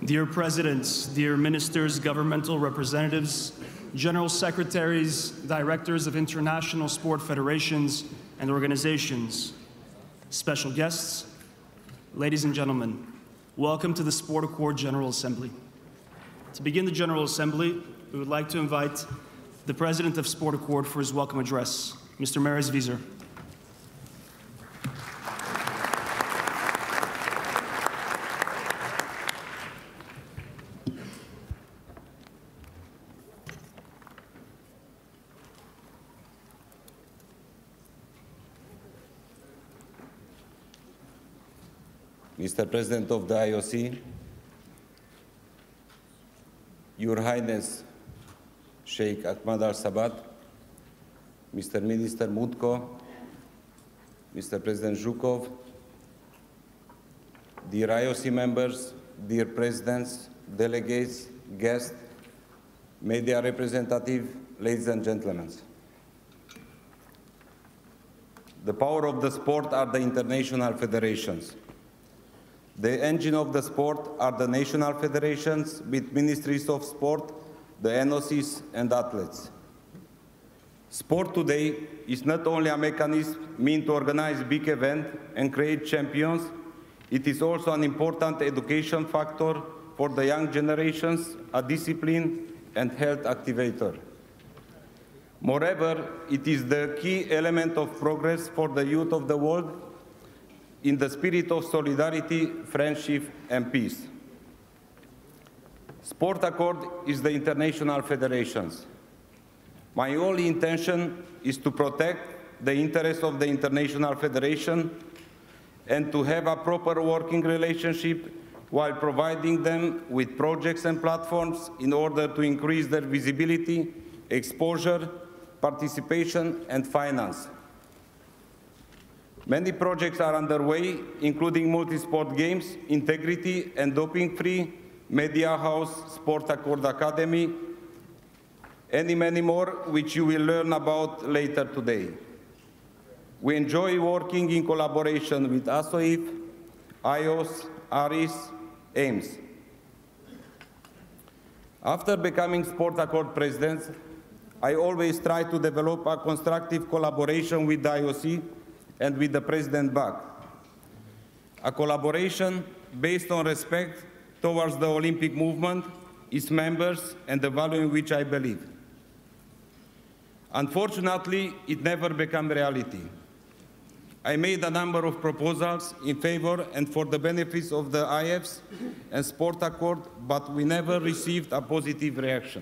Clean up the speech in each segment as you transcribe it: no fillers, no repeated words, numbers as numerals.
Dear Presidents, dear Ministers, governmental representatives, General Secretaries, Directors of international sport federations and organizations, special guests, ladies and gentlemen, welcome to the SportAccord General Assembly. To begin the General Assembly, we would like to invite the President of SportAccord for his welcome address, Mr. Marius Vizer. Mr. President of the IOC, Your Highness Sheikh Ahmad Al-Sabah, Mr. Minister Mutko, Mr. President Zhukov, dear IOC members, dear presidents, delegates, guests, media representatives, ladies and gentlemen. The power of the sport are the international federations. The engine of the sport are the national federations with ministries of sport, the NOCs and athletes. Sport today is not only a mechanism meant to organize big events and create champions, it is also an important education factor for the young generations, a discipline and health activator. Moreover, it is the key element of progress for the youth of the world in the spirit of solidarity, friendship, and peace. SportAccord is the international federations. My only intention is to protect the interests of the international federation and to have a proper working relationship while providing them with projects and platforms in order to increase their visibility, exposure, participation, and finance. Many projects are underway, including multi-sport games, integrity and doping-free, media house, SportAccord Academy, and many more, which you will learn about later today. We enjoy working in collaboration with ASOIF, IOS, ARIS, AIMS. After becoming SportAccord President, I always try to develop a constructive collaboration with the IOC and with the President Bach. A collaboration based on respect towards the Olympic movement, its members, and the value in which I believe. Unfortunately, it never became reality. I made a number of proposals in favor and for the benefits of the IFs and SportAccord, but we never received a positive reaction.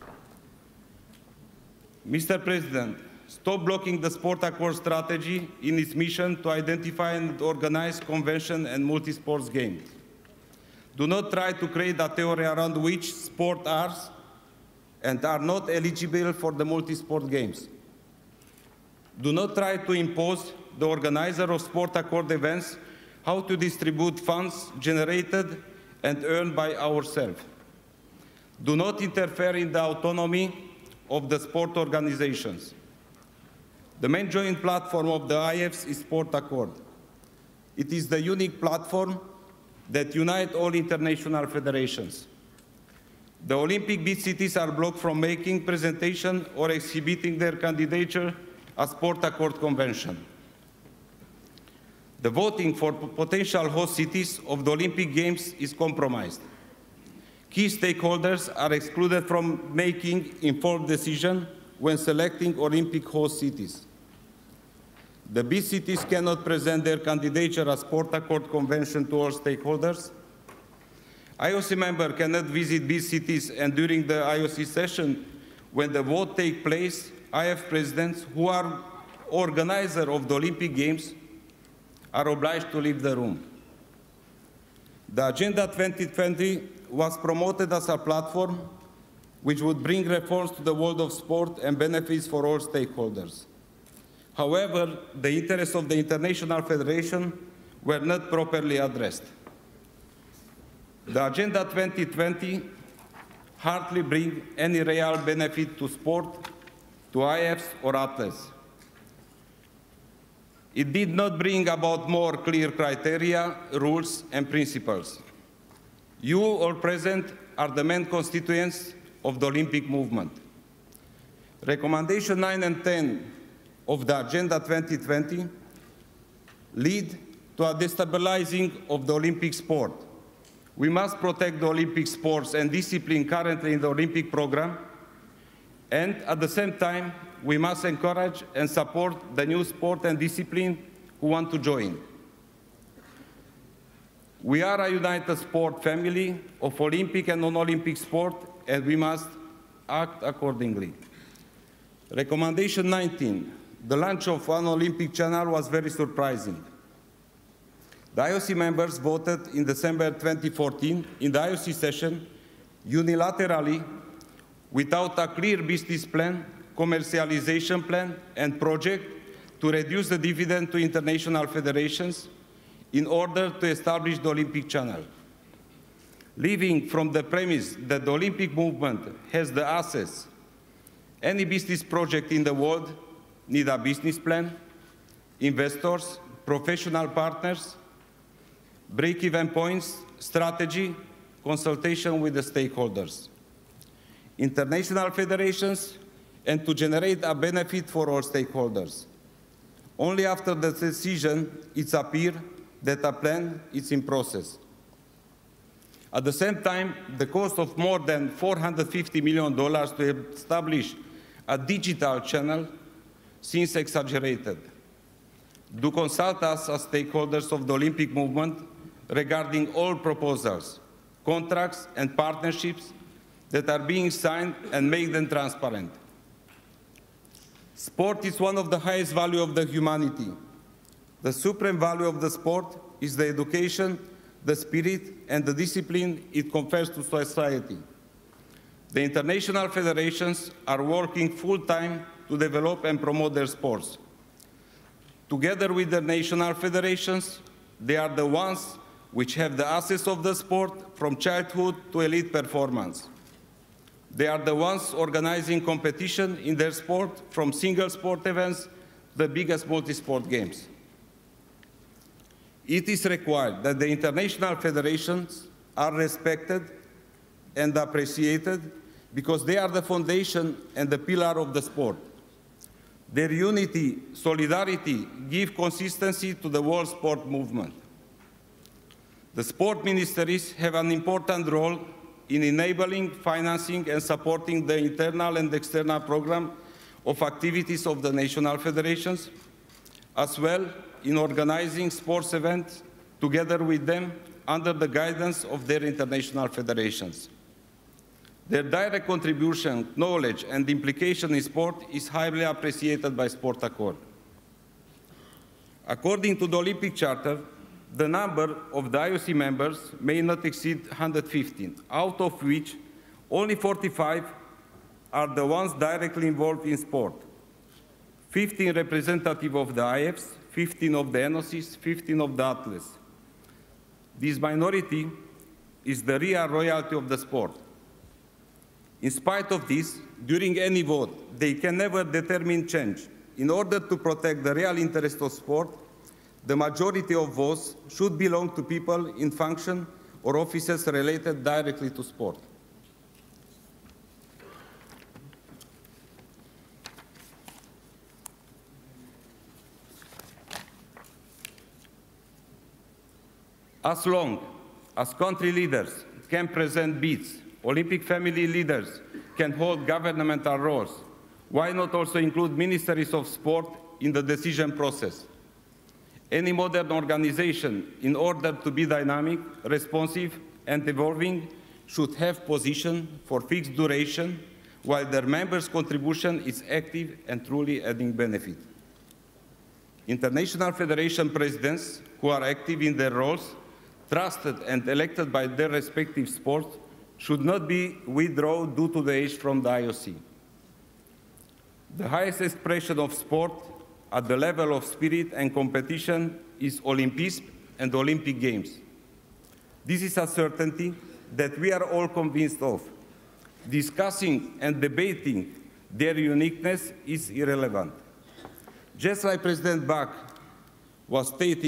Mr. President, stop blocking the SportAccord strategy in its mission to identify and organize convention and multi-sports games. Do not try to create a theory around which sport are and are not eligible for the multi-sport games. Do not try to impose the organizer of SportAccord events how to distribute funds generated and earned by ourselves. Do not interfere in the autonomy of the sport organizations. The main joint platform of the IFs is SportAccord. It is the unique platform that unites all international federations. The Olympic bid cities are blocked from making presentation or exhibiting their candidature at SportAccord Convention. The voting for potential host cities of the Olympic Games is compromised. Key stakeholders are excluded from making informed decisions when selecting Olympic host cities. The bid cities cannot present their candidature as SportAccord Convention to all stakeholders. IOC members cannot visit bid cities, and during the IOC session, when the vote takes place, IF presidents who are organizers of the Olympic Games are obliged to leave the room. The Agenda 2020 was promoted as a platform which would bring reforms to the world of sport and benefits for all stakeholders. However, the interests of the International Federation were not properly addressed. The Agenda 2020 hardly brings any real benefit to sport, to IFs or athletes. It did not bring about more clear criteria, rules, and principles. You all present are the main constituents of the Olympic movement. Recommendation 9 and 10 of the Agenda 2020 lead to a destabilizing of the Olympic sport. We must protect the Olympic sports and discipline currently in the Olympic program, and at the same time, we must encourage and support the new sport and discipline who want to join. We are a united sport family of Olympic and non-Olympic sport, and we must act accordingly. Recommendation 19, the launch of an Olympic channel was very surprising. The IOC members voted in December 2014 in the IOC session unilaterally, without a clear business plan, commercialization plan, and project to reduce the dividend to international federations in order to establish the Olympic channel. Leaving from the premise that the Olympic movement has the assets, any business project in the world needs a business plan, investors, professional partners, break-even points, strategy, consultation with the stakeholders, international federations, and to generate a benefit for all stakeholders. Only after the decision, it appears that a plan is in process. At the same time, the cost of more than $450 million to establish a digital channel seems exaggerated. Do consult us as stakeholders of the Olympic movement regarding all proposals, contracts, and partnerships that are being signed, and make them transparent. Sport is one of the highest values of the humanity. The supreme value of the sport is the education, the spirit, and the discipline it confers to society. The international federations are working full-time to develop and promote their sports. Together with the national federations, they are the ones which have the assets of the sport from childhood to elite performance. They are the ones organizing competition in their sport, from single sport events to the biggest multi-sport games. It is required that the international federations are respected and appreciated because they are the foundation and the pillar of the sport. Their unity, solidarity, give consistency to the world sport movement. The sport ministries have an important role in enabling, financing, and supporting the internal and external program of activities of the national federations, as well in organizing sports events together with them under the guidance of their international federations. Their direct contribution, knowledge, and implication in sport is highly appreciated by SportAccord. According to the Olympic Charter, the number of the IOC members may not exceed 115, out of which only 45 are the ones directly involved in sport. 15 representatives of the IFs, 15 of the NOCs, 15 of the athletes. This minority is the real royalty of the sport. In spite of this, during any vote, they can never determine change. In order to protect the real interest of sport, the majority of votes should belong to people in function or offices related directly to sport. As long as country leaders can present bids, Olympic family leaders can hold governmental roles, why not also include ministries of sport in the decision process? Any modern organization, in order to be dynamic, responsive, and evolving, should have position for fixed duration, while their members' contribution is active and truly adding benefit. International federation presidents who are active in their roles, trusted and elected by their respective sports, should not be withdrawn due to the age from the IOC. The highest expression of sport at the level of spirit and competition is Olympism and Olympic Games. This is a certainty that we are all convinced of. Discussing and debating their uniqueness is irrelevant. Just like President Bach was stating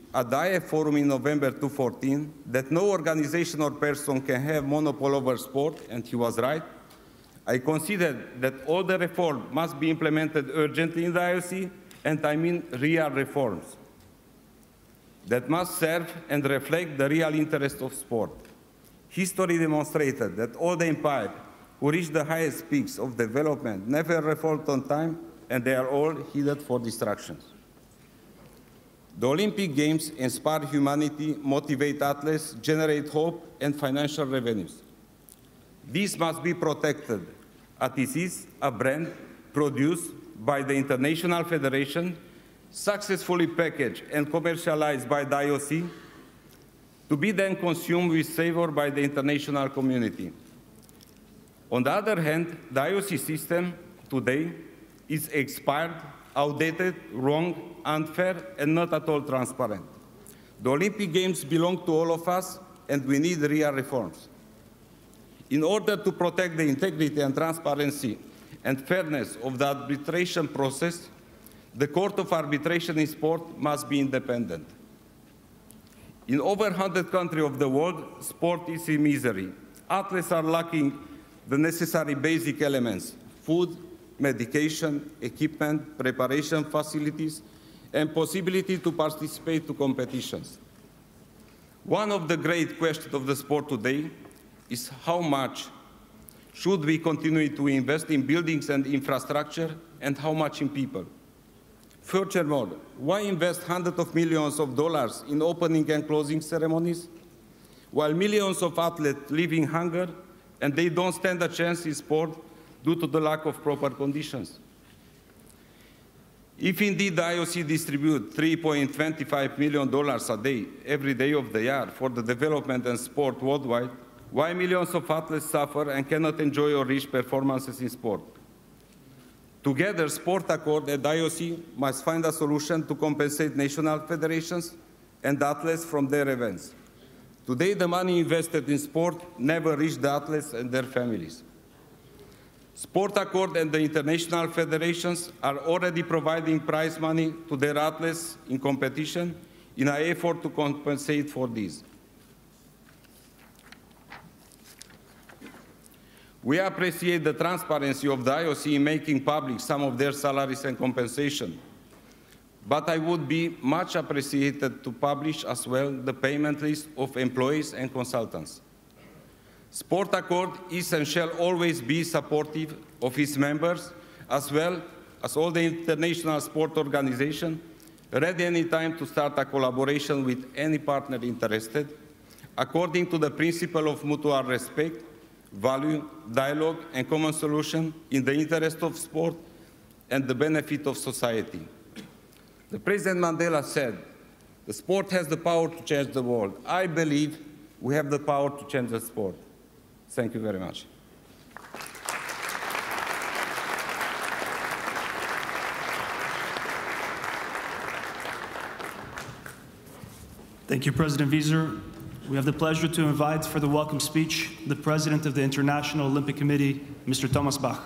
at the IF Forum in November 2014 that no organization or person can have monopoly over sport, and he was right, I considered that all the reforms must be implemented urgently in the IOC, and I mean real reforms that must serve and reflect the real interest of sport. History demonstrated that all the empires who reached the highest peaks of development never reformed on time, and they are all headed for destructions. The Olympic Games inspire humanity, motivate athletes, generate hope and financial revenues. These must be protected, as this is a brand produced by the International Federation, successfully packaged and commercialized by the IOC, to be then consumed with savor by the international community. On the other hand, the IOC system today is expired, outdated, wrong, unfair, and not at all transparent. The Olympic Games belong to all of us, and we need real reforms. In order to protect the integrity and transparency and fairness of the arbitration process, the Court of Arbitration in Sport must be independent. In over 100 countries of the world, sport is in misery. Athletes are lacking the necessary basic elements: food, medication, equipment, preparation facilities, and possibility to participate in competitions. One of the great questions of the sport today is how much should we continue to invest in buildings and infrastructure, and how much in people? Furthermore, why invest hundreds of millions of dollars in opening and closing ceremonies, while millions of athletes live in hunger and they don't stand a chance in sport due to the lack of proper conditions? If indeed the IOC distributes $3.25 million a day, every day of the year, for the development and sport worldwide, why millions of athletes suffer and cannot enjoy or reach performances in sport? Together, SportAccord and IOC must find a solution to compensate national federations and athletes from their events. Today, the money invested in sport never reaches the athletes and their families. SportAccord and the international federations are already providing prize money to their athletes in competition in an effort to compensate for this. We appreciate the transparency of the IOC in making public some of their salaries and compensation, but I would be much appreciated to publish as well the payment list of employees and consultants. SportAccord is and shall always be supportive of its members, as well as all the international sport organizations, ready any time to start a collaboration with any partner interested, according to the principle of mutual respect, value, dialogue, and common solution in the interest of sport and the benefit of society. The President Mandela said, the sport has the power to change the world. I believe we have the power to change the sport. Thank you very much. Thank you, President Vizer. We have the pleasure to invite for the welcome speech the President of the International Olympic Committee, Mr. Thomas Bach.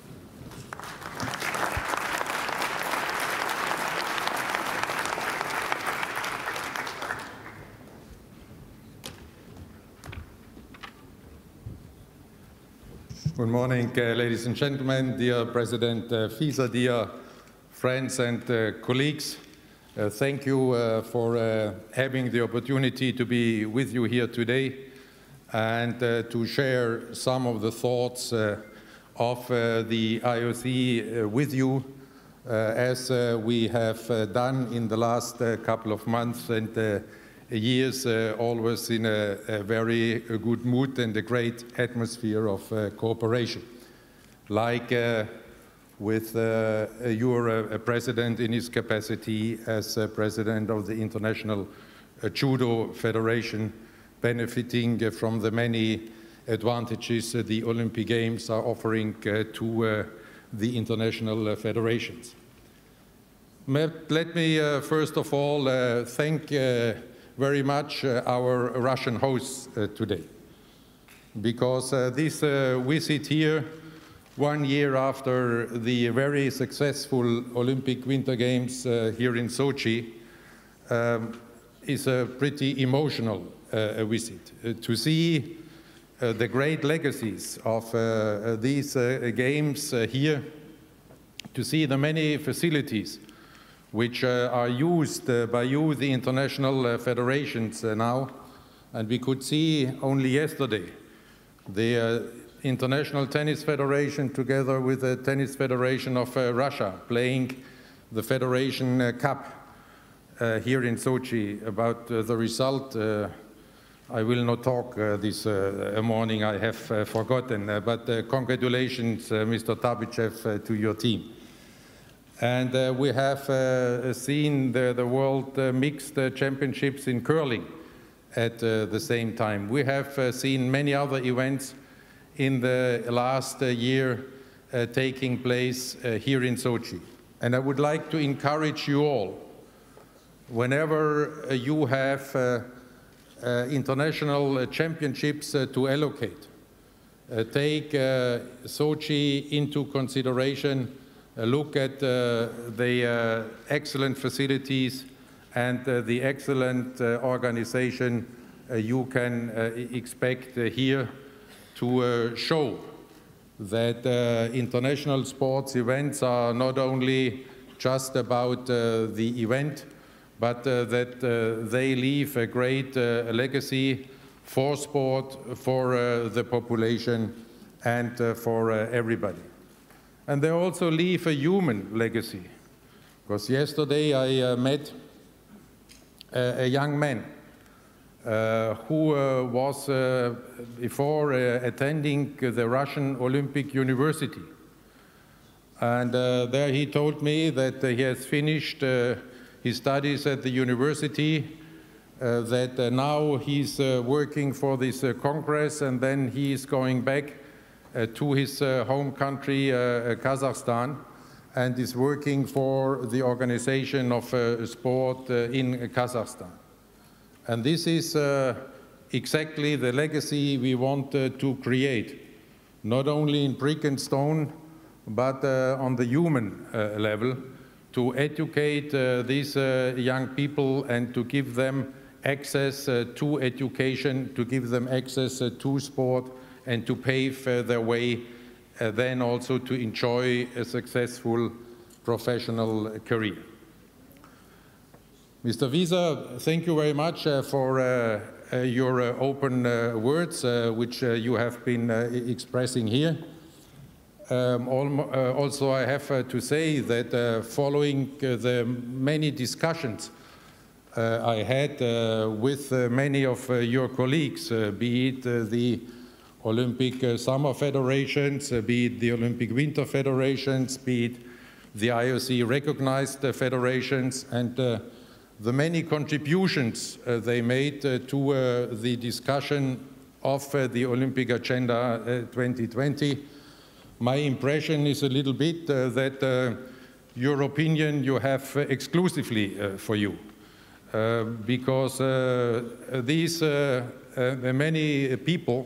Good morning, ladies and gentlemen, dear President Vizer, dear friends and colleagues. Thank you for having the opportunity to be with you here today and to share some of the thoughts of the IOC with you, as we have done in the last couple of months and years, always in a very good mood and a great atmosphere of cooperation. Like with your president in his capacity as president of the International Judo Federation, benefiting from the many advantages the Olympic Games are offering to the international federations. Let me first of all thank very much our Russian hosts today, because this visit here, 1 year after the very successful Olympic Winter Games here in Sochi, is a pretty emotional visit. To see the great legacies of these games here, to see the many facilities which are used by you, the international federations now. And we could see only yesterday the International Tennis Federation together with the Tennis Federation of Russia playing the Federation Cup here in Sochi. About the result, I will not talk this morning, I have forgotten, but congratulations, Mr. Tabichev, to your team. And we have seen the World Mixed Championships in curling at the same time. We have seen many other events in the last year taking place here in Sochi. And I would like to encourage you all, whenever you have international championships to allocate, take Sochi into consideration, look at the excellent facilities and the excellent organization you can expect here to show that international sports events are not only just about the event, but that they leave a great legacy for sport, for the population, and for everybody. And they also leave a human legacy. Because yesterday I met a young man who was, before attending the Russian Olympic University. And there he told me that he has finished his studies at the university, that now he's working for this Congress, and then he is going back to his home country, Kazakhstan, and is working for the organization of sport in Kazakhstan. And this is exactly the legacy we want to create, not only in brick and stone, but on the human level, to educate these young people and to give them access to education, to give them access to sport, and to pave their way then also to enjoy a successful professional career. Mr. Vizer, thank you very much for your open words, which you have been expressing here. Also, I have to say that following the many discussions I had with many of your colleagues, be it the Olympic Summer Federations, be it the Olympic Winter Federations, be it the IOC recognized federations, and the many contributions they made to the discussion of the Olympic Agenda 2020. My impression is a little bit that your opinion you have exclusively for you, because these many people,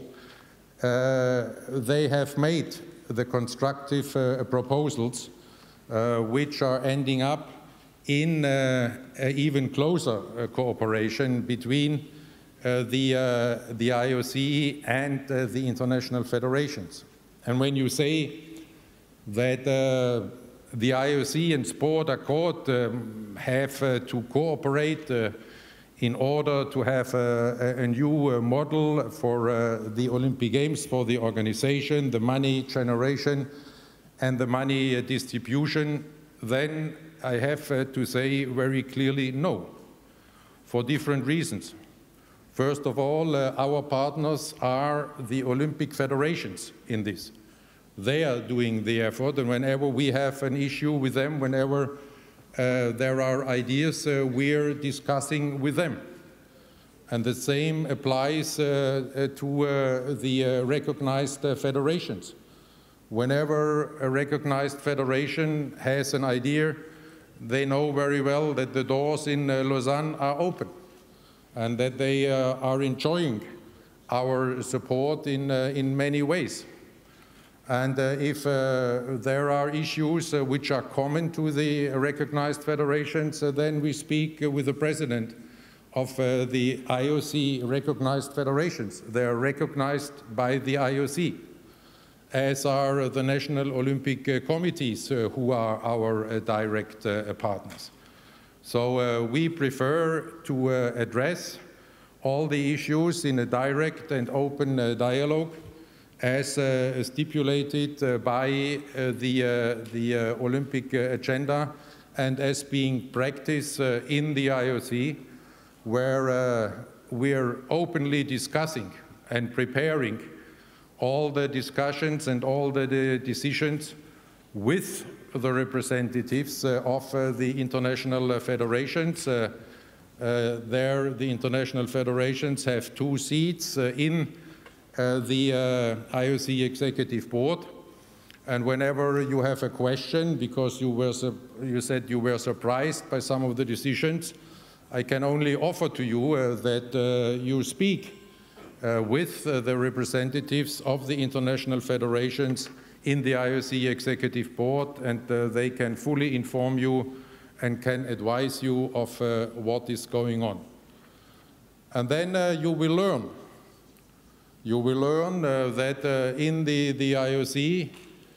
they have made the constructive proposals which are ending up in even closer cooperation between the IOC and the international federations. And when you say that the IOC and SportAccord have to cooperate in order to have a new model for the Olympic Games, for the organization, the money generation, and the money distribution, then I have to say very clearly no, for different reasons. First of all, our partners are the Olympic federations in this. They are doing the effort, and whenever we have an issue with them, whenever there are ideas, we're discussing with them. And the same applies to the recognized federations. Whenever a recognized federation has an idea, they know very well that the doors in Lausanne are open and that they are enjoying our support in many ways. And if there are issues which are common to the recognized federations, then we speak with the president of the IOC recognized federations. They are recognized by the IOC, as are the national Olympic committees, who are our direct partners. So we prefer to address all the issues in a direct and open dialogue, as stipulated by the Olympic agenda and as being practiced in the IOC, where we are openly discussing and preparing all the discussions and all the decisions with the representatives of the international federations. There, the international federations have 2 seats in the IOC Executive Board. And whenever you have a question, because you said you were surprised by some of the decisions, I can only offer to you that you speak with the representatives of the international federations in the IOC Executive Board, and they can fully inform you and can advise you of what is going on. And then you will learn. You will learn that in the IOC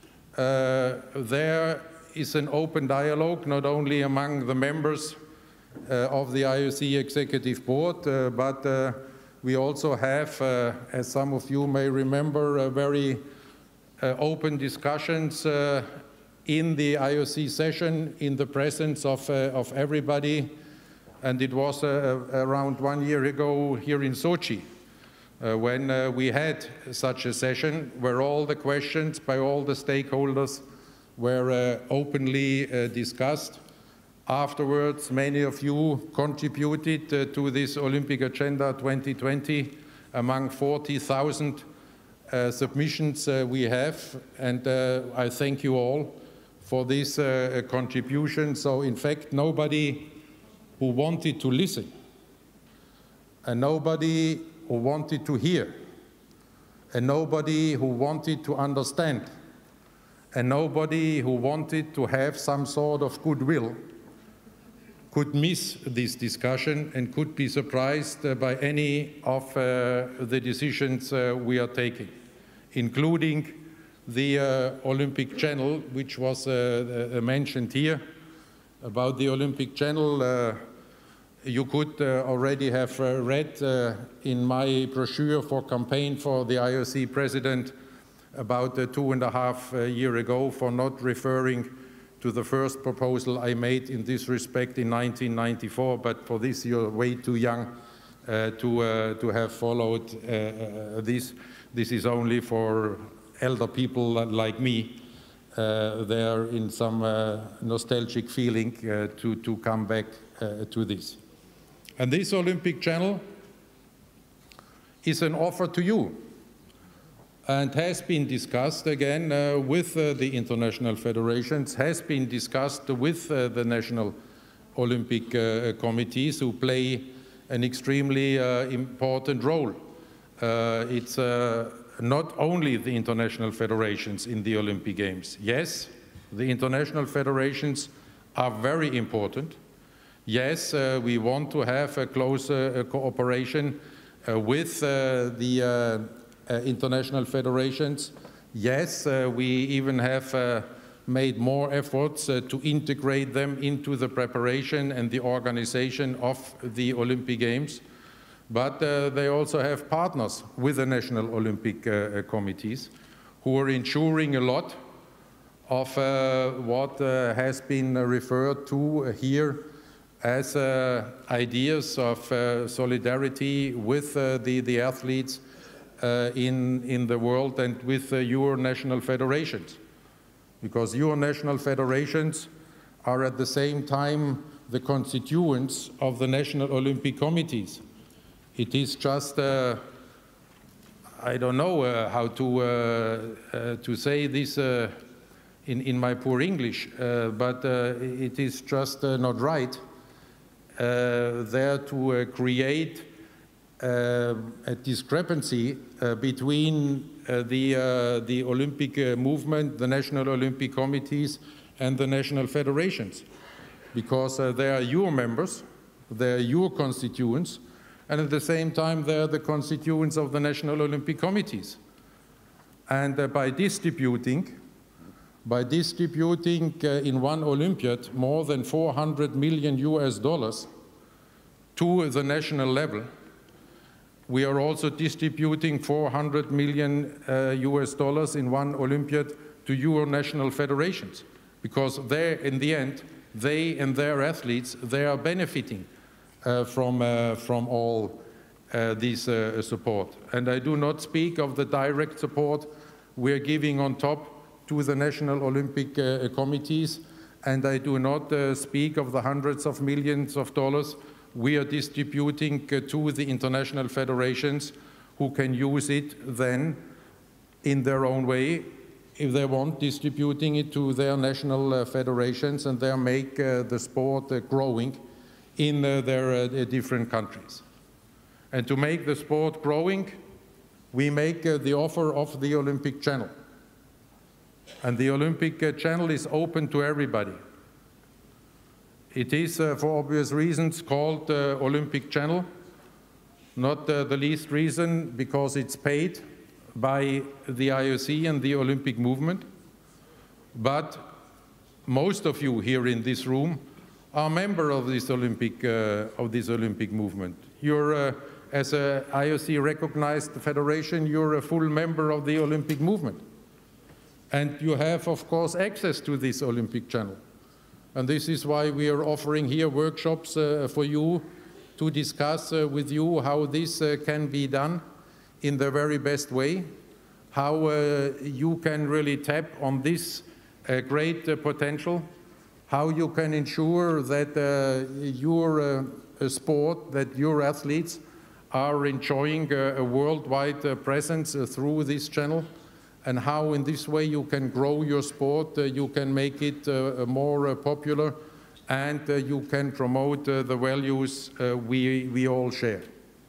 there is an open dialogue, not only among the members of the IOC Executive Board, but we also have, as some of you may remember, very open discussions in the IOC session in the presence of everybody. And it was around 1 year ago here in Sochi when we had such a session where all the questions by all the stakeholders were openly discussed. Afterwards, many of you contributed to this Olympic Agenda 2020 among 40,000 submissions we have, and I thank you all for this contribution. So in fact, nobody who wanted to listen, and nobody who wanted to hear, and nobody who wanted to understand, and nobody who wanted to have some sort of goodwill could miss this discussion and could be surprised by any of the decisions we are taking, including the Olympic Channel, which was mentioned here. About the Olympic Channel, you could already have read in my brochure for campaign for the IOC president about 2.5 years ago for not referring to the first proposal I made in this respect in 1994, but for this you're way too young to have followed this. This is only for elder people like me. They're in some nostalgic feeling to come back to this. And this Olympic Channel is an offer to you, and has been discussed again with the international federations, has been discussed with the national Olympic committees, who play an extremely important role. It's not only the international federations in the Olympic Games. Yes, the international federations are very important. Yes, we want to have a close cooperation with the international federations. Yes, we even have made more efforts to integrate them into the preparation and the organization of the Olympic Games. But they also have partners with the national Olympic committees who are ensuring a lot of what has been referred to here as ideas of solidarity with the athletes in the world and with your national federations. Because your national federations are at the same time the constituents of the national Olympic committees. It is just, I don't know how to say this in my poor English, but it is just not right there to create a discrepancy between the Olympic movement, the national Olympic committees, and the national federations, because they are your members, they're your constituents, and at the same time they're the constituents of the National Olympic Committees. And by distributing in one Olympiad more than $400 million to the national level, we are also distributing $400 million in one Olympiad to your national federations, because they, in the end, they and their athletes, they are benefiting from all this support. And I do not speak of the direct support we are giving on top to the National Olympic Committees, and I do not speak of the hundreds of millions of dollars we are distributing to the international federations, who can use it then in their own way, if they want, distributing it to their national federations, and they make the sport growing in their different countries. And to make the sport growing, we make the offer of the Olympic Channel. And the Olympic Channel is open to everybody. It is, for obvious reasons, called Olympic Channel, not the least reason because it's paid by the IOC and the Olympic movement. But most of you here in this room are members of this Olympic movement. You're, as a IOC-recognized federation, you're a full member of the Olympic movement. And you have, of course, access to this Olympic Channel. And this is why we are offering here workshops for you to discuss with you how this can be done in the very best way, how you can really tap on this great potential, how you can ensure that your sport, that your athletes are enjoying a worldwide presence through this channel, and how in this way you can grow your sport, you can make it more popular, and you can promote the values we all share.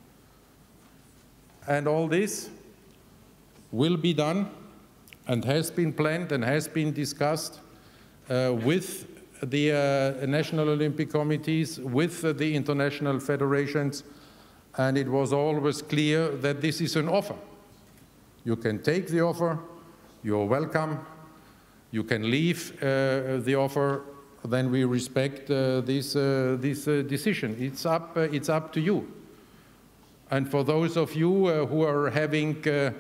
And all this will be done and has been planned and has been discussed with the National Olympic Committees, with the international federations, and it was always clear that this is an offer. You can take the offer, you're welcome, you can leave the offer, then we respect this decision. It's up to you. And for those of you who are having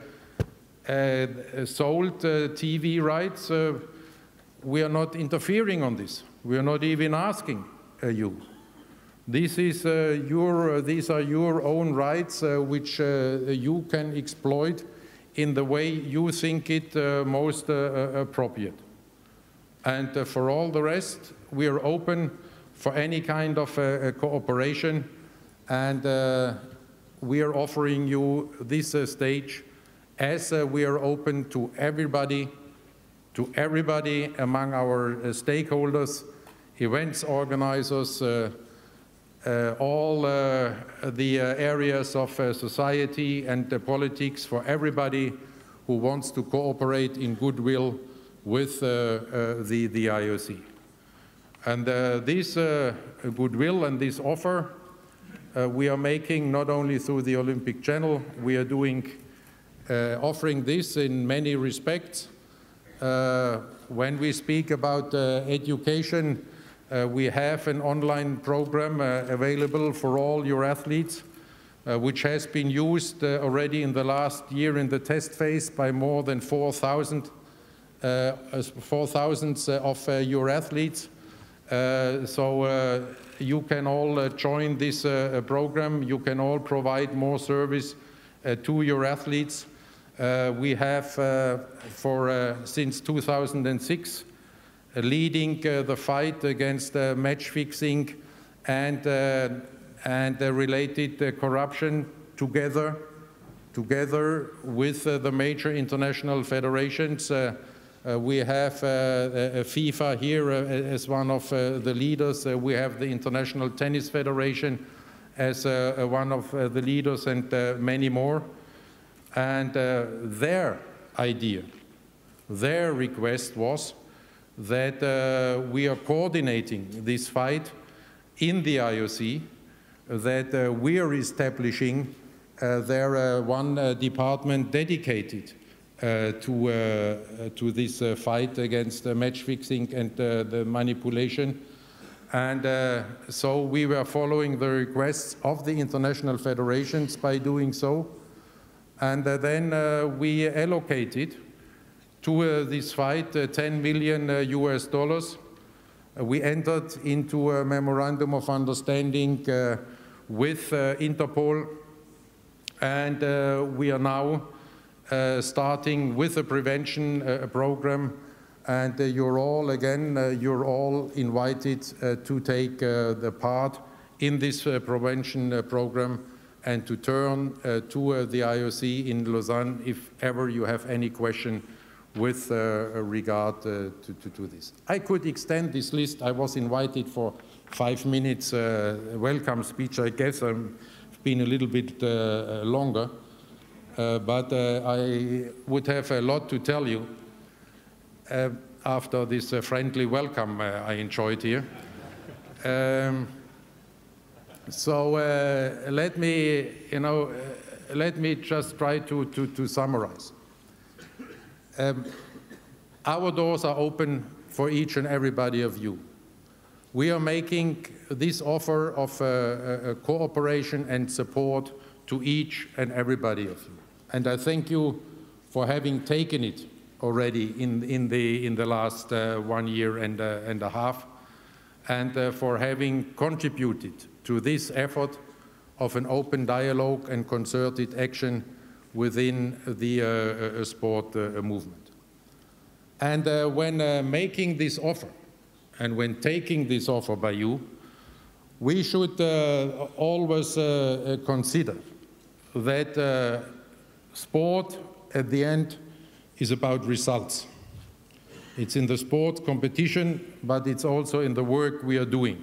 sold TV rights, we are not interfering on this. We are not even asking you. These are your own rights which you can exploit in the way you think it most appropriate. And for all the rest, we are open for any kind of cooperation, and we are offering you this stage as we are open to everybody among our stakeholders, events organizers, all the areas of society and politics, for everybody who wants to cooperate in goodwill with the IOC. And this goodwill and this offer we are making not only through the Olympic Channel, we are offering this in many respects. When we speak about education, we have an online program available for all your athletes, which has been used already in the last year in the test phase by more than 4,000 of your athletes. So you can all join this program. You can all provide more service to your athletes. We have, since 2006, leading the fight against match fixing and related corruption together with the major international federations. We have FIFA here as one of the leaders. We have the International Tennis Federation as one of the leaders, and many more. And their idea, their request was that we are coordinating this fight in the IOC that we are establishing one department dedicated to this fight against match fixing and the manipulation. And so we were following the requests of the international federations by doing so. And then we allocated to this fight $10 million US. We entered into a memorandum of understanding with Interpol, and we are now starting with a prevention program. And you're all, again, you're all invited to take the part in this prevention program and to turn to the IOC in Lausanne if ever you have any question with regard to this. I could extend this list. I was invited for 5 minutes welcome speech. I guess I've been a little bit longer, but I would have a lot to tell you after this friendly welcome I enjoyed here. So let me, let me just try to summarize. Our doors are open for each and everybody of you. We are making this offer of cooperation and support to each and everybody of you. And I thank you for having taken it already in the last 1 year and a half, and for having contributed to this effort of an open dialogue and concerted action within the sport movement. And when making this offer, and when taking this offer by you, we should always consider that sport at the end is about results. It's in the sport competition, but it's also in the work we are doing.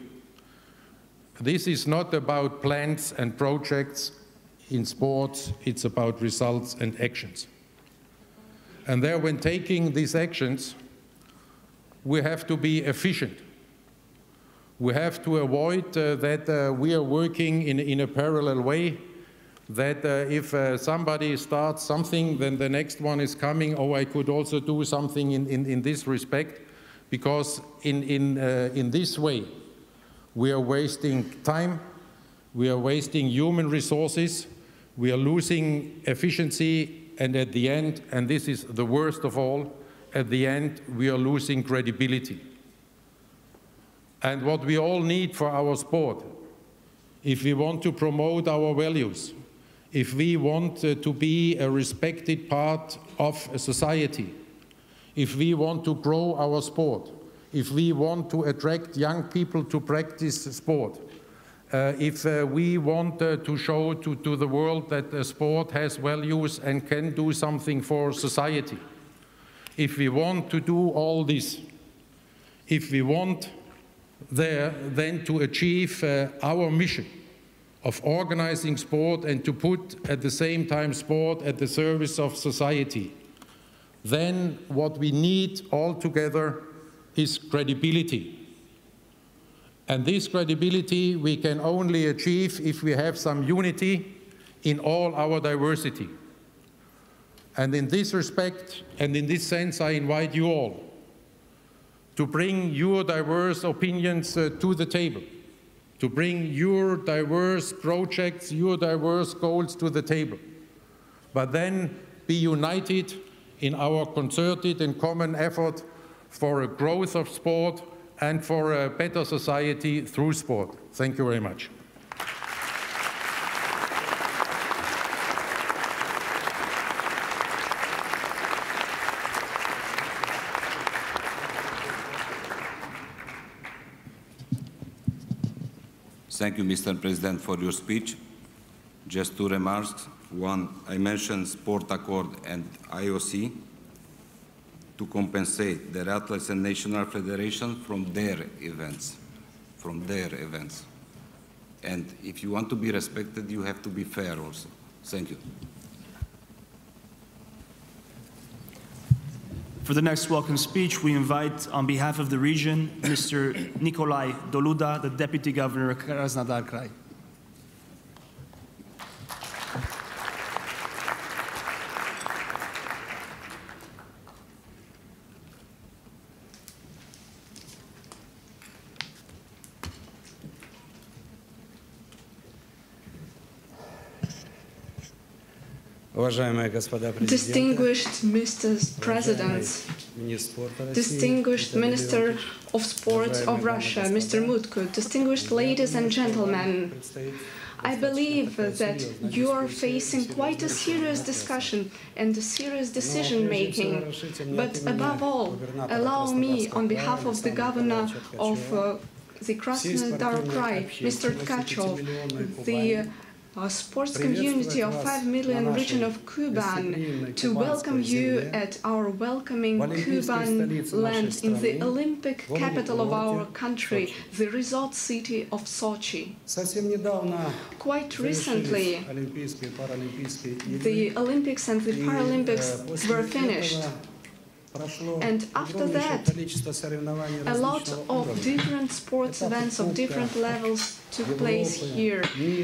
This is not about plans and projects in sports, it's about results and actions. And there, when taking these actions, we have to be efficient. We have to avoid that we are working in a parallel way, that if somebody starts something, then the next one is coming, oh, I could also do something in this respect, because in this way, we are wasting time, we are wasting human resources, we are losing efficiency, and at the end, and this is the worst of all, at the end, we are losing credibility. And what we all need for our sport, if we want to promote our values, if we want to be a respected part of a society, if we want to grow our sport, if we want to attract young people to practice sport, if we want to show to the world that sport has values and can do something for society, if we want to do all this, if we want then to achieve our mission of organizing sport and to put at the same time sport at the service of society, then what we need altogether is credibility. And this credibility we can only achieve if we have some unity in all our diversity. And in this respect, and in this sense, I invite you all to bring your diverse opinions to the table, to bring your diverse projects, your diverse goals to the table, but then be united in our concerted and common effort for a growth of sport and for a better society through sport. Thank you very much. Thank you, Mr. President, for your speech. Just two remarks. One, I mentioned SportAccord and IOC to compensate the athletes and national federations from their events. And if you want to be respected, you have to be fair also. Thank you. For the next welcome speech, we invite, on behalf of the region, Mr. Nikolai Doluda, the Deputy Governor of Krasnodar Krai. Distinguished Mr. Presidents, distinguished Minister of Sport of Russia, Mr. Mutko, distinguished ladies and gentlemen, I believe that you are facing quite a serious discussion and a serious decision-making. But above all, allow me, on behalf of the Governor of the Krasnodar Krai, Mr. Tkachov, the sports community of 5 million region of Kuban, to welcome you at our welcoming Kuban land in the Olympic capital of our country, the resort city of Sochi. Quite recently, the Olympics and the Paralympics were finished. And after that, a lot of different sports events of different levels took place here.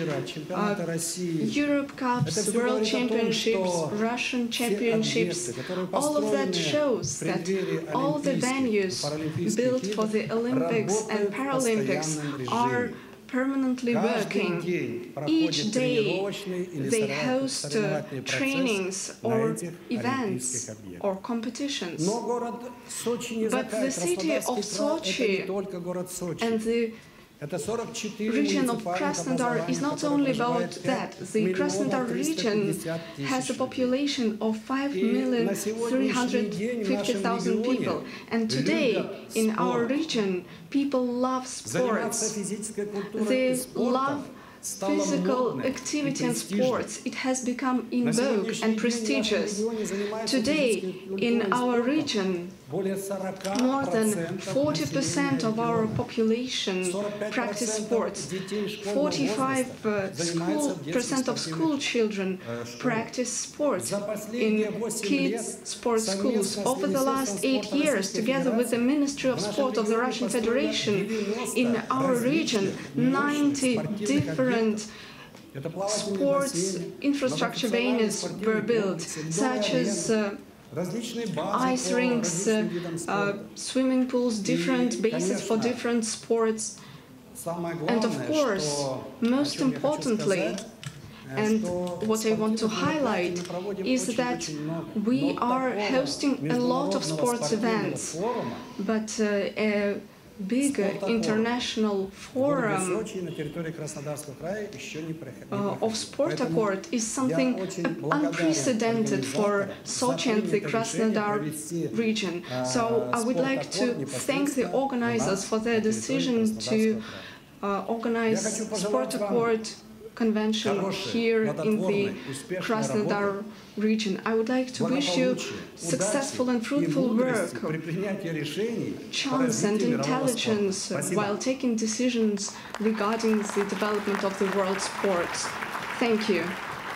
Europe Cups, World Championships, Russian Championships, all of that shows that all the venues built for the Olympics and Paralympics are permanently working. Each day they host trainings or events or competitions. But the city of Sochi and the region of Krasnodar is not only about that. The Krasnodar region has a population of 5,350,000 people. And today, in our region, people love sports. They love physical activity and sports. It has become in vogue and prestigious. Today, in our region, more than 40% of our population practice sports. 45% of school children practice sports in kids' sports schools. Over the last 8 years, together with the Ministry of Sport of the Russian Federation, in our region, 90 different sports infrastructure venues were built, such as ice rinks, swimming pools, different bases for different sports. And of course, most importantly, and what I want to highlight is that we are hosting a lot of sports events, but a big international forum of SportAccord is something unprecedented for Sochi and the Krasnodar region. So I would like to thank the organizers for their decision to organize SportAccord Convention here in the Krasnodar region. I would like to wish you successful and fruitful work, chance and intelligence while taking decisions regarding the development of the world sports. Thank you.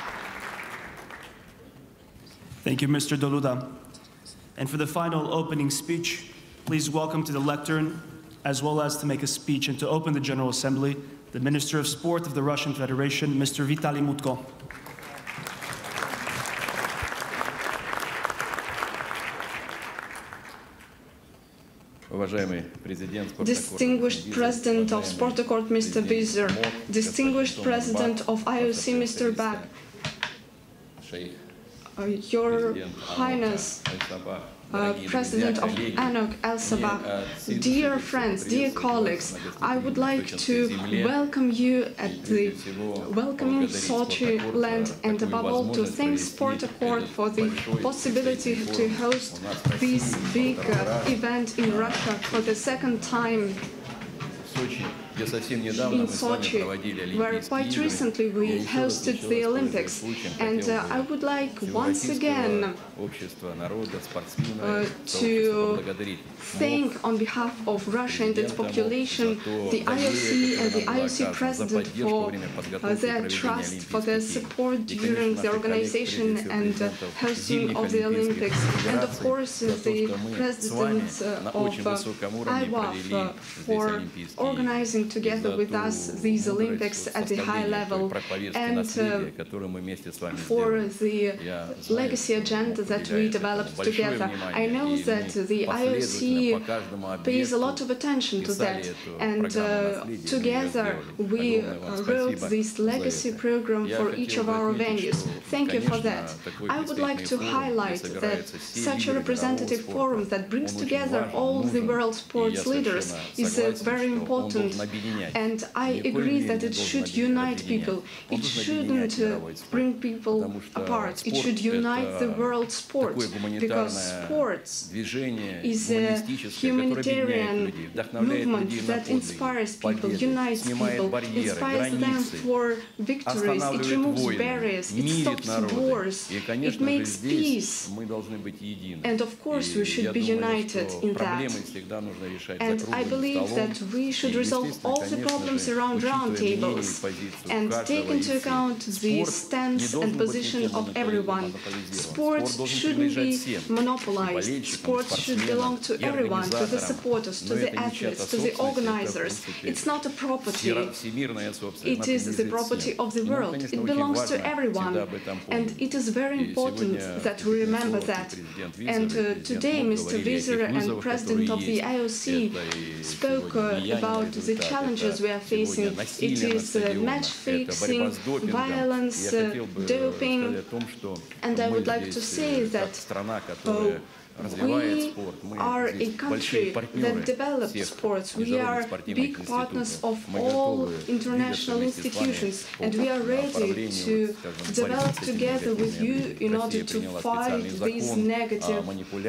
Thank you, Mr. Doluda. And for the final opening speech, please welcome to the lectern, as well as to make a speech and to open the General Assembly, the Minister of Sport of the Russian Federation, Mr. Vitaly Mutko. Distinguished President of SportAccord, Mr. Vizer, distinguished President of IOC, Mr. Bach, Your Highness, President of ANOC, El Sabah, dear friends, dear colleagues, I would like to welcome you at the welcoming Sochi land, and above all to thank SportAccord for the possibility to host this big event in Russia for the second time in Sochi, where quite recently we hosted the Olympics. And I would like once again to thank on behalf of Russia and its population the IOC and the IOC President for their trust, for their support during the organization and hosting of the Olympics. And of course the President of IWAF for organizing bring together with us these Olympics at the high level, and for the legacy agenda that we developed together. I know that the IOC pays a lot of attention to that, and together we wrote this legacy program for each of our venues. Thank you for that. I would like to highlight that such a representative forum that brings together all the world sports leaders is very important, and I agree that it should unite people. It shouldn't bring people apart. It should unite the world sport, because sports is a humanitarian movement that inspires people, unites people, inspires them for victories. It removes barriers, it stops wars, it makes peace, and of course we should be united in that. And I believe that we should resolve all the problems around roundtables and take into account the stance and position of everyone. Sports shouldn't be monopolized. Sports should belong to everyone, to the supporters, to the athletes, to the organizers. It's not a property. It is the property of the world. It belongs to everyone. And it is very important that we remember that. And today, Mr. Vizer and President of the IOC spoke about the challenges we are facing. It is match fixing, violence, doping, and I would like to say that we are a country that develops sports. We are big partners of all international institutions, and we are ready to develop together with you in order to fight these negative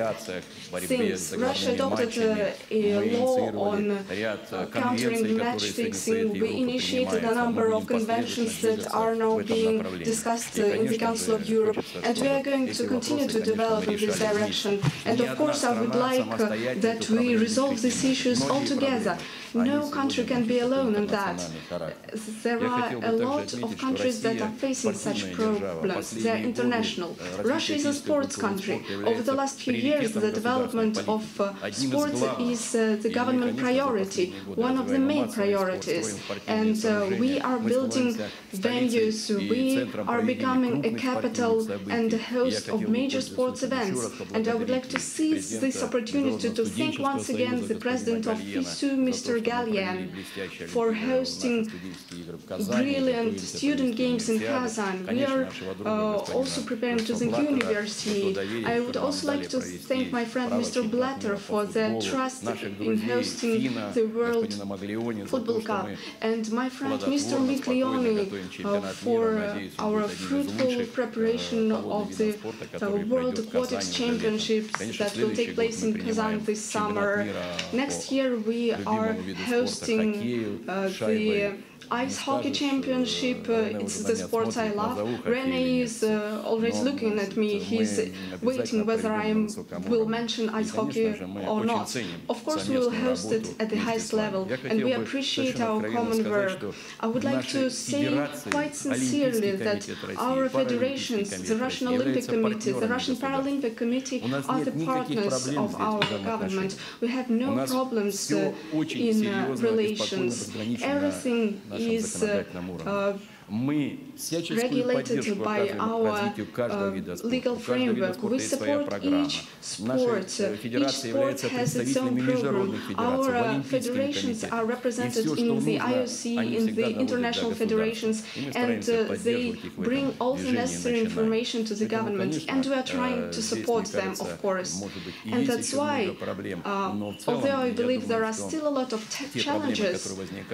things. Russia adopted a law on countering match fixing. We initiated a number of conventions that are now being discussed in the Council of Europe, and we are going to continue to develop in this direction. And of course, I would like that we resolve these issues all together. No country can be alone in that. There are a lot of countries that are facing such problems. They are international. Russia is a sports country. Over the last few years, the development of sports is the government priority, one of the main priorities. And we are building venues. We are becoming a capital and a host of major sports events. And I would like to seize this opportunity to thank once again the President of FISU, Mr. Galyan, for hosting brilliant student games in Kazan. We are also preparing to the university. I would also like to thank my friend Mr. Blatter for the trust in hosting the World Football Cup, and my friend Mr. Miglioni for our fruitful preparation of the World Aquatics Championships that will take place in Kazan this summer. Next year we are hosting the Ice Hockey Championship. It's the sport I love. Rene is always looking at me. He's waiting whether I will mention ice hockey or not. Of course, we will host it at the highest level, and we appreciate our common work. I would like to say quite sincerely that our federations, the Russian Olympic Committee, the Russian Paralympic Committee, are the partners of our government. We have no problems in relations. Everything is regulated by our legal framework. We support each sport. Each sport has its own program. Our federations are represented in the IOC, in the international federations, and they bring all the necessary information to the government, and we are trying to support them, of course. And that's why, although I believe there are still a lot of challenges,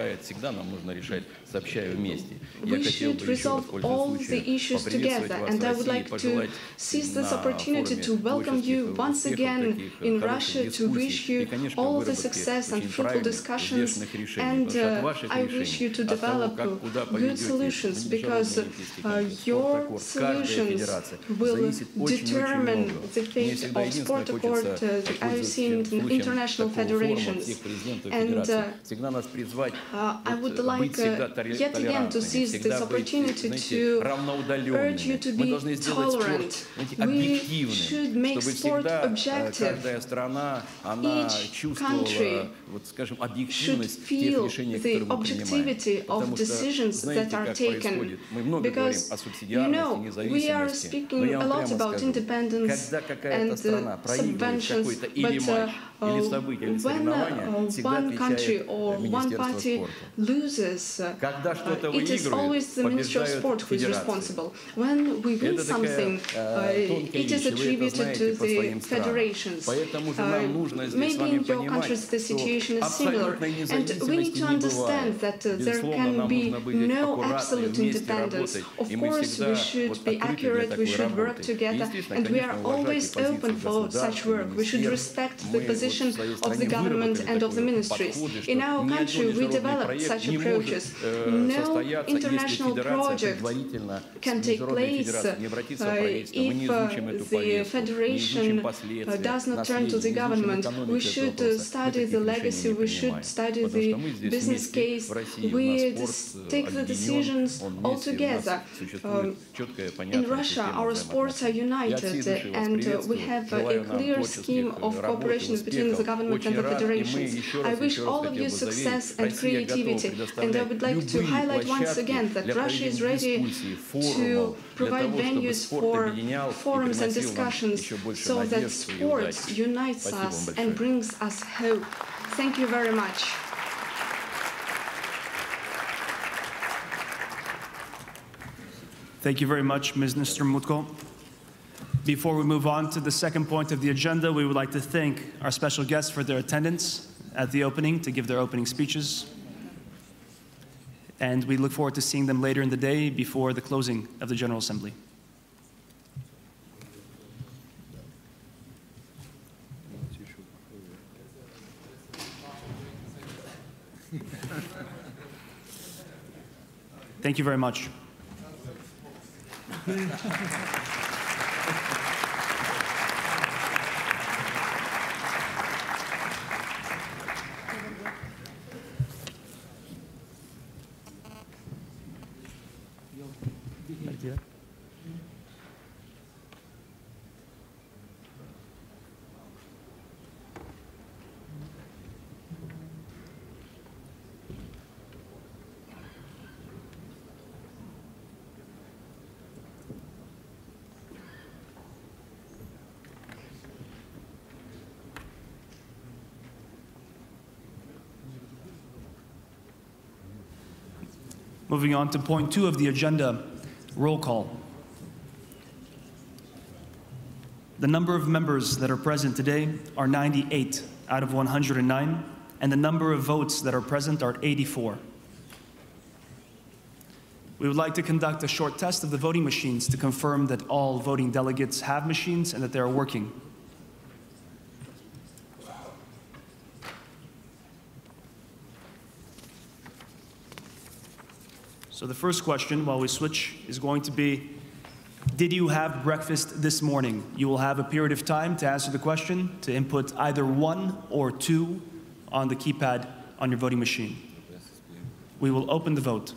we should resolve all the issues together, and I would like to seize this opportunity to welcome you once again in Russia, to wish you all of the success and fruitful discussions, and I wish you to develop good solutions, because your solutions will determine the fate of SportAccord, the IOC and international federations. And I would like yet again to seize this this opportunity to urge you to be tolerant. We should make sport objective. Each country should feel the objectivity of decisions that are taken. Because, you know, we are speaking a lot about independence and subventions, but when one country or one party loses, it is always the Ministry of Sport who is responsible. When we win something, it is attributed to the federations. Maybe in your countries the situation is similar, and we need to understand that there can be no absolute independence. Of course, we should be accurate, we should work together, and we are always open for such work. We should respect the position of the government and of the ministries. In our country, we developed such approaches. No international project can take place if the federation does not turn to the government. We should study the legacy, we should study the business case, we take the decisions all together. In Russia, our sports are united, and we have a clear scheme of cooperation between the government and the federations. I wish all of you success and creativity, and I would like to highlight once again that Russia is ready to provide venues for forums and discussions so that sports unites us and brings us hope. Thank you very much. Thank you very much, Mr. Mutko. Before we move on to the second point of the agenda, we would like to thank our special guests for their attendance at the opening to give their opening speeches. And we look forward to seeing them later in the day before the closing of the General Assembly. Thank you very much. Moving on to point 2 of the agenda, roll call. The number of members that are present today are 98 out of 109, and the number of votes that are present are 84. We would like to conduct a short test of the voting machines to confirm that all voting delegates have machines and that they are working. So the first question, while we switch, is going to be, did you have breakfast this morning? You will have a period of time to answer the question, to input either 1 or 2 on the keypad on your voting machine. We will open the vote.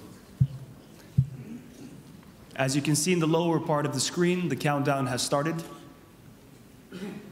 As you can see in the lower part of the screen, the countdown has started.